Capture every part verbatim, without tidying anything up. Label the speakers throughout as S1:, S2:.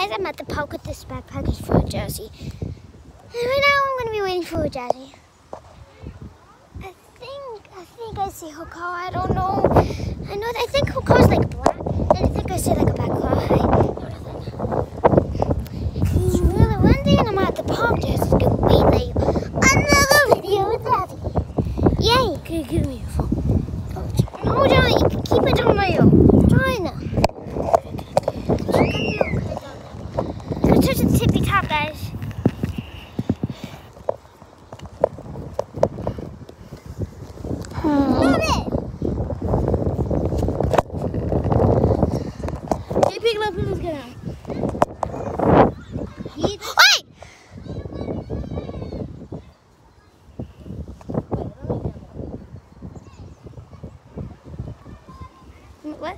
S1: guys, I'm at the park with this backpackers for Jazzy. And right now I'm going to be waiting for Jazzy. I think, I think I see her car. I don't know. I know, I think her car's like black. And I think I see like a black car. I know nothing. It's really windy and I'm at the park. Jazzy's going to wait like another video with Jazzy. Yay.
S2: Can you give me your phone?
S1: No, Johnny, keep it on my own. Johnny. Let's touch the tippy top, guys. Stop it!
S2: Hey, pick it up and let's get out.
S1: Wait! What?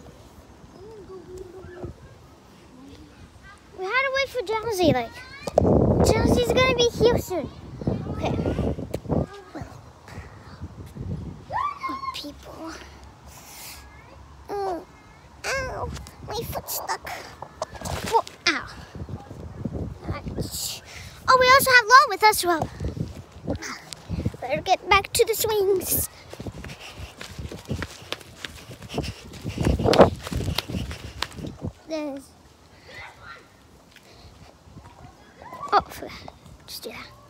S1: We had to wait for Jazzy, like. Jazzy's gonna be here soon. Okay. Well. Oh, people. Oh, ow. My foot's stuck. Whoa, ow. Oh, we also have Law with us. Well, better get back to the swings. There's. Oh, just do that.